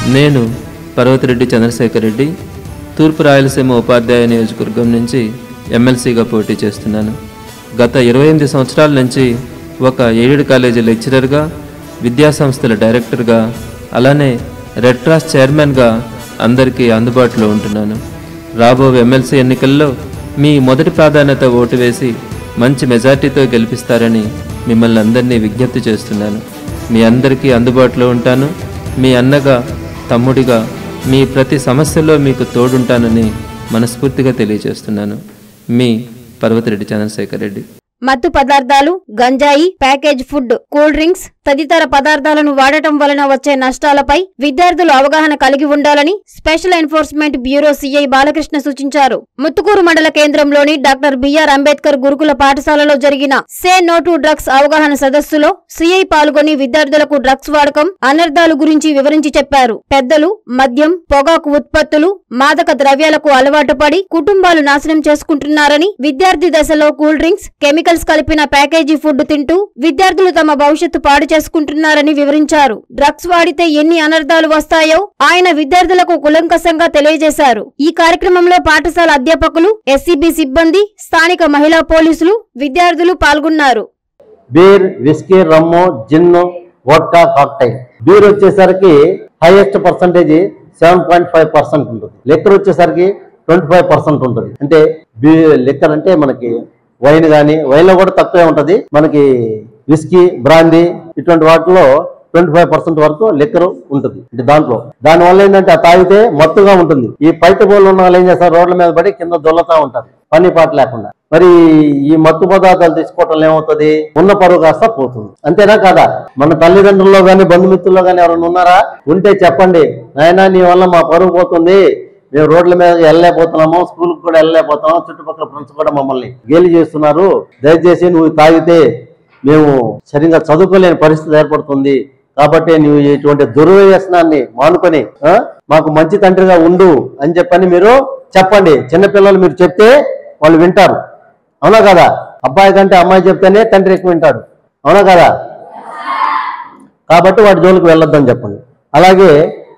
నేను పర్వతిరెడ్డి చంద్రశేఖర్ రెడ్డి తూర్పు రాయలసీమ ఉపాధ్యాయ నియోజకవర్గం నుంచి ఎమ్మెల్సీగా పోటీ చేస్తున్నాను. గత 28 సంవత్సరాల నుంచి ఒక ఎయిడెడ్ కాలేజీ లెక్చరర్గా, విద్యాసంస్థల డైరెక్టర్గా, అలానే రెడ్ క్రాస్ చైర్మన్గా అందరికీ అందుబాటులో ఉంటున్నాను. రాబోయే ఎమ్మెల్సీ ఎన్నికల్లో మీ మొదటి ప్రాధాన్యత ఓటు వేసి మంచి మెజార్టీతో గెలిపిస్తారని మిమ్మల్ని అందరినీ విజ్ఞప్తి చేస్తున్నాను. మీ అందరికీ అందుబాటులో ఉంటాను. మీ అన్నగా, తమ్ముడిగా మీ ప్రతి సమస్యలో మీకు తోడుంటానని మనస్ఫూర్తిగా తెలియజేస్తున్నాను. మీ పర్వతిరెడ్డి చంద్రశేఖర్ రెడ్డి. మత్తు పదార్థాలు, గంజాయి, ప్యాకేజ్ ఫుడ్, కూల్ డ్రింక్స్ తదితర పదార్థాలను వాడటం వలన వచ్చే నష్టాలపై విద్యార్థులు అవగాహన కలిగి ఉండాలని special enforcement bureau CI Balakrishna సూచించారు. ముత్తుకూరు మండల కేంద్రంలోని డాక్టర్ బిఆర్ అంబేద్కర్ గురుకుల పాఠశాలలో జరిగిన సే నో టు డ్రగ్స్ అవగాహన సదస్సులో సిఐ పాల్గొని విద్యార్థులకు డ్రగ్స్ వాడకం, అనర్థాల గురించి వివరించి చెప్పారు. పెద్దలు మద్యం, పొగాకు ఉత్పత్తులు, మాదక ద్రవ్యాలకు అలవాటు పడి కుటుంబాలు నాశనం చేసుకుంటున్నారని, విద్యార్థి దశలో కూల్ డ్రింక్స్, కెమికల్స్ కలిపిన ప్యాకేజీ ఫుడ్ తింటూ విద్యార్థులు తమ భవిష్యత్తు పాడు చేసుకుంటున్నారని వివరించారు. డ్రగ్స్ వాడితే ఎన్ని అనర్థాలు వస్తాయో ఆయన విద్యార్థులకు కులంకషంగా తెలియజేశారు. ఈ కార్యక్రమంలో పాఠశాల అధ్యాపకులు, ఎస్సీబీ సిబ్బంది, స్థానిక మహిళా పోలీసులు, విద్యార్థులు పాల్గొన్నారు. Beer, whisky, rum, gin, vodka, cocktail. Beer వచ్చేసరికి హైయెస్ట్ పర్సంటేజ్ 7.5% ఉంటుంది. లిక్కర్ వచ్చేసరికి 25% ఉంటుంది. అంటే లిక్కర్ అంటే మనకి వైన్ కానీ, వైన్ లో కూడా తక్కువే ఉంటది. మనకి విస్కీ, బ్రాందీ ఇటువంటి వాటిలో 25% వరకు లిక్కర్ ఉంటుంది. అంటే దానివల్ల ఏంటంటే ఆ తాగితే మత్తుగా ఉంటుంది. ఈ బయట బోళ్ళు ఉన్న వాళ్ళు ఏం చేస్తారు, రోడ్ల మీద పడి కింద దొల్లతా ఉంటారు పని పాట లేకుండా. మరి ఈ మత్తు పదార్థాలు తీసుకోవటం ఏమవుతుంది, ఉన్న పరువు కాస్త పోతుంది. అంతేనా కాదా? మన తల్లిదండ్రుల్లో గాని, బంధుమిత్రుల్లో గాని ఎవరైనా ఉన్నారా? ఉంటే చెప్పండి, నాయనా నీ వల్ల మా పరువు పోతుంది, మేము రోడ్ల మీద వెళ్ళలేకపోతున్నాము, స్కూల్కి కూడా వెళ్ళలేకపోతున్నాము, చుట్టుపక్కల ఫ్రెండ్స్ కూడా మమ్మల్ని గేలి చేస్తున్నారు, దయచేసి నువ్వు తాగితే మేము సరిగ్గా చదువుకోలేని పరిస్థితి ఏర్పడుతుంది, కాబట్టి నువ్వు ఇటువంటి దుర్వ్యసనాన్ని మానుకొని మాకు మంచి తండ్రిగా ఉండు అని చెప్పని మీరు చెప్పండి. చిన్నపిల్లలు మీరు చెప్తే వాళ్ళు వింటారు. అవునా కదా? అబ్బాయి కంటే అమ్మాయి చెప్తేనే తండ్రి ఎక్కువ వింటాడు. అవునా కదా? కాబట్టి వాటి జోలికి వెళ్ళొద్దని చెప్పండి. అలాగే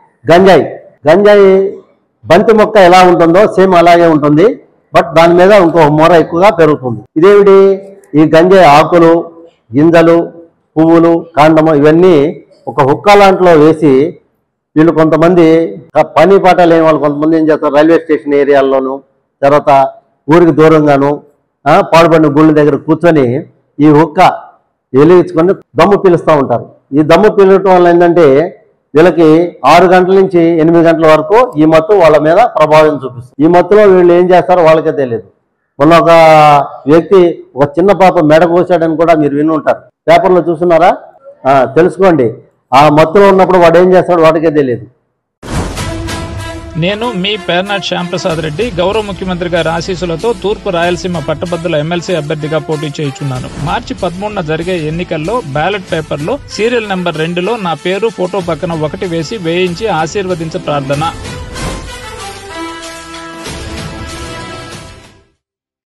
గంజాయి బంతి మొక్క ఎలా ఉంటుందో సేమ్ అలాగే ఉంటుంది, బట్ దాని మీద ఇంకో మూర ఎక్కువగా పెరుగుతుంది. ఇదేమిటి? ఈ గంజాయి ఆకులు, గింజలు, పువ్వులు, కాండము ఇవన్నీ ఒక హుక్కా లాంటిలో వేసి వీళ్ళు కొంతమంది పని పాట లేని వాళ్ళు కొంతమంది ఏం చేస్తారు, రైల్వే స్టేషన్ ఏరియాల్లోనూ, తర్వాత ఊరికి దూరంగాను పాడుపడిన గుళ్ళ దగ్గర కూర్చొని ఈ హుక్క వెలిగించుకొని దమ్ము పీలుస్తూ ఉంటారు. ఈ దమ్ము పీలటం వల్ల ఏంటంటే వీళ్ళకి 6 గంటల నుంచి 8 గంటల వరకు ఈ మత్తు వాళ్ళ మీద ప్రభావం చూపిస్తుంది. ఈ మత్తులో వీళ్ళు ఏం చేస్తారో వాళ్ళకే తెలియదు. మొన్న ఒక వ్యక్తి ఒక చిన్న పాప మెడ కోసాడని కూడా మీరు విని ఉంటారు, పేపర్లో చూస్తున్నారా? తెలుసుకోండి. ఆ మత్తులో ఉన్నప్పుడు వాడు ఏం చేస్తాడు వాడికే తెలియదు. నేను మీ పేర్నాట్ శ్యాంప్రసాద్ రెడ్డి గౌరవ ముఖ్యమంత్రి గారి ఆశీస్సులతో తూర్పు రాయలసీమ పట్టభద్రుల ఎమ్మెల్సీ అభ్యర్థిగా పోటీ చేయుచున్నాను. మార్చి 13న జరిగే ఎన్నికల్లో బ్యాలెట్ పేపర్లో సీరియల్ నెంబర్ 2లో నా పేరు, ఫోటో పక్కన 1 వేసి వేయించి ఆశీర్వదించ ప్రార్థన.